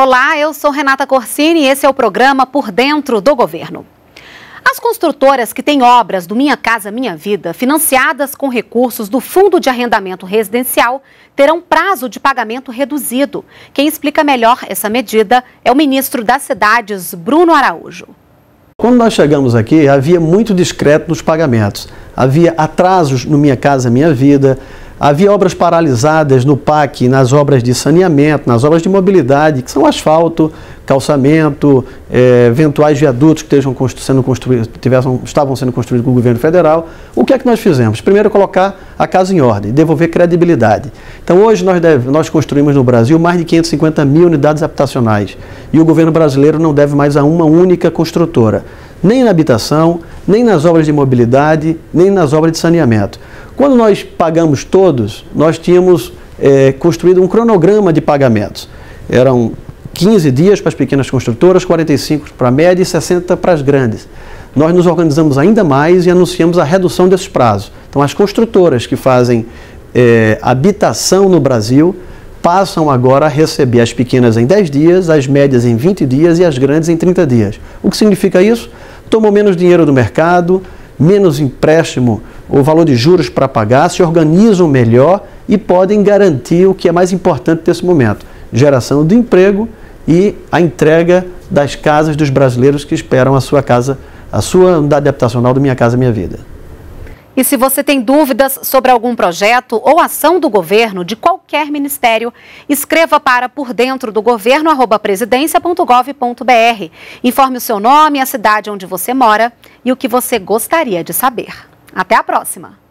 Olá, eu sou Renata Corsini e esse é o programa Por Dentro do Governo. As construtoras que têm obras do Minha Casa Minha Vida, financiadas com recursos do Fundo de Arrendamento Residencial, terão prazo de pagamento reduzido. Quem explica melhor essa medida é o ministro das Cidades, Bruno Araújo. Quando nós chegamos aqui, havia muito discreto nos pagamentos. Havia atrasos no Minha Casa Minha Vida, havia obras paralisadas no PAC, nas obras de saneamento, nas obras de mobilidade, que são asfalto, calçamento, eventuais viadutos que estavam sendo construídos com o governo federal. O que é que nós fizemos? Primeiro, colocar a casa em ordem, devolver credibilidade. Então, hoje nós construímos no Brasil mais de 550 mil unidades habitacionais e o governo brasileiro não deve mais a uma única construtora, nem na habitação, nem nas obras de mobilidade, nem nas obras de saneamento. Quando nós pagamos todos, nós tínhamos construído um cronograma de pagamentos. Eram 15 dias para as pequenas construtoras, 45 para a média e 60 para as grandes. Nós nos organizamos ainda mais e anunciamos a redução desses prazos. Então, as construtoras que fazem habitação no Brasil passam agora a receber as pequenas em 10 dias, as médias em 20 dias e as grandes em 30 dias. O que significa isso? Tomam menos dinheiro do mercado, menos empréstimo ou valor de juros para pagar, se organizam melhor e podem garantir o que é mais importante nesse momento: geração de emprego e a entrega das casas dos brasileiros que esperam a sua casa, a sua unidade habitacional do Minha Casa Minha Vida. E se você tem dúvidas sobre algum projeto ou ação do governo de qualquer ministério, escreva para pordentrodogoverno@presidencia.gov.br. Informe o seu nome, a cidade onde você mora e o que você gostaria de saber. Até a próxima!